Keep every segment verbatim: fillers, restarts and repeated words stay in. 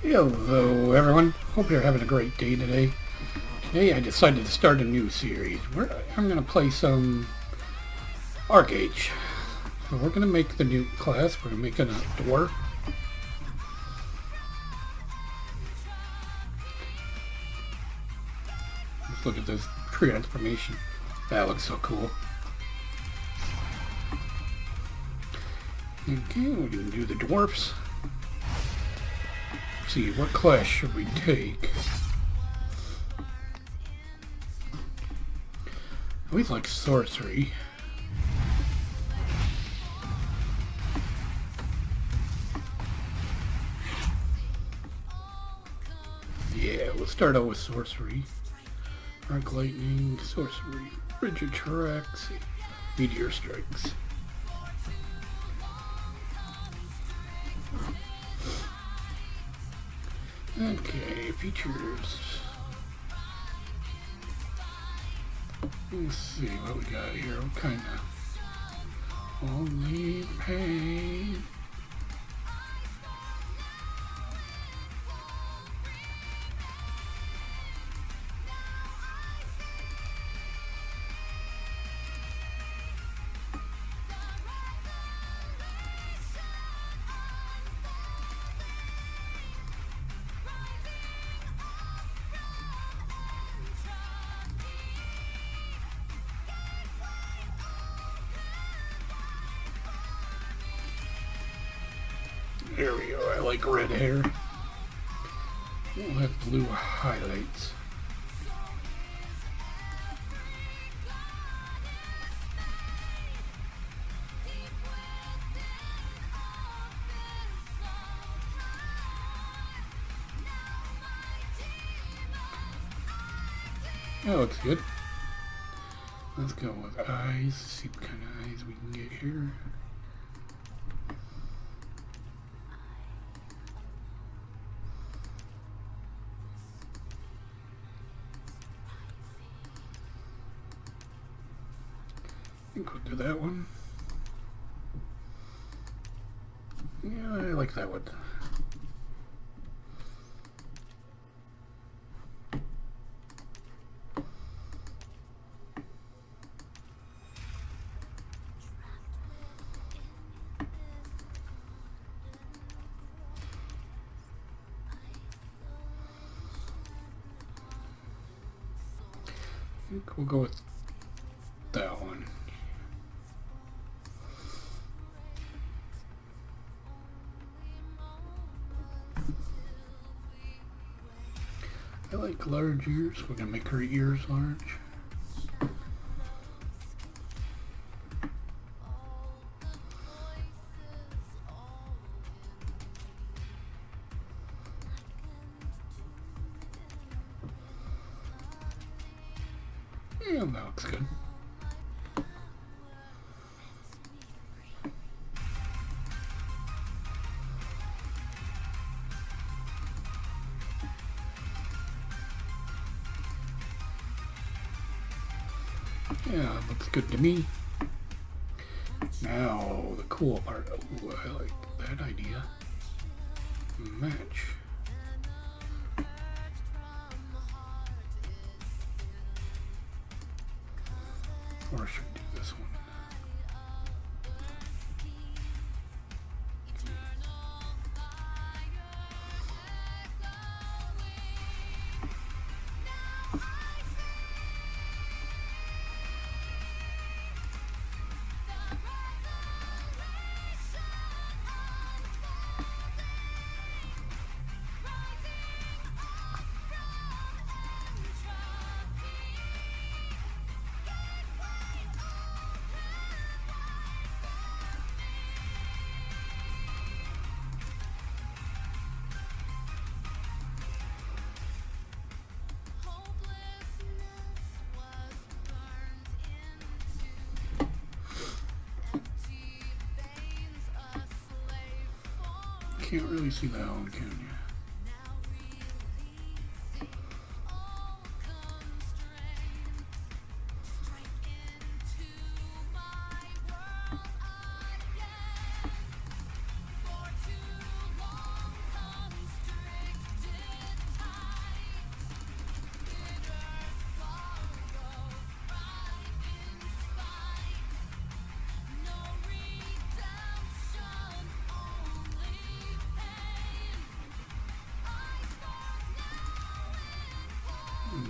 Hello everyone, hope you're having a great day today. Today I decided to start a new series where I'm going to play some Archeage. So we're going to make the new class, we're making a dwarf. Let's look at this transformation. That looks so cool. Okay, we can do the dwarfs. See, what class should we take? I always like sorcery. Yeah, we'll start out with sorcery. Arc lightning, sorcery, rigid tracks, meteor strikes. Okay, features. Let's see what we got here. What kind of only pain? There we go, I like red hair. We'll have blue highlights. That looks good. Let's go with eyes, see what kind of eyes we can get here. I think we'll do that one. Yeah, I like that one. I think we'll go with that one. I like large ears. We're gonna make her ears large. Yeah, that looks good. Yeah, it looks good to me. Now, the cool part. Ooh, I like that idea. Match. Or should we do this one? Can't really see that one, can you?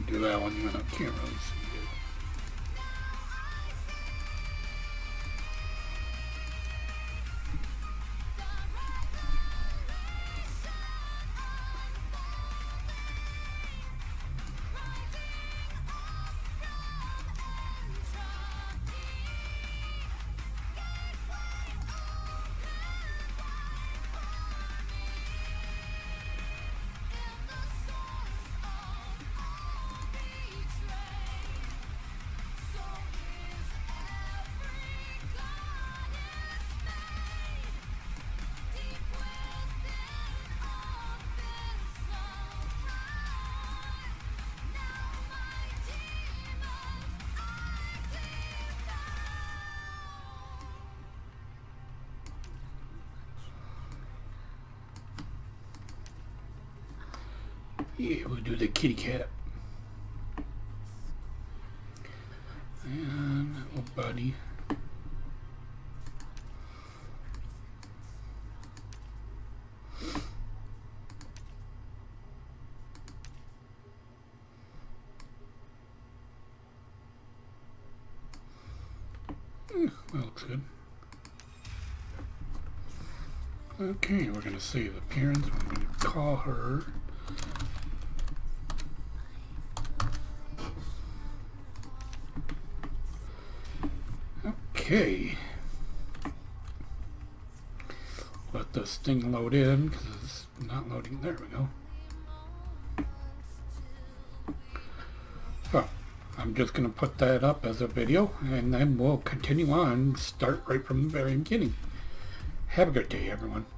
do that one, even though I can't really see it. Yeah, we'll do the kitty cat. And that little buddy. Mm, that looks good. Okay, we're going to save appearance. I'm going to call her. Okay, let this thing load in because it's not loading. There we go. So I'm just going to put that up as a video and then we'll continue on, start right from the very beginning. Have a good day, everyone.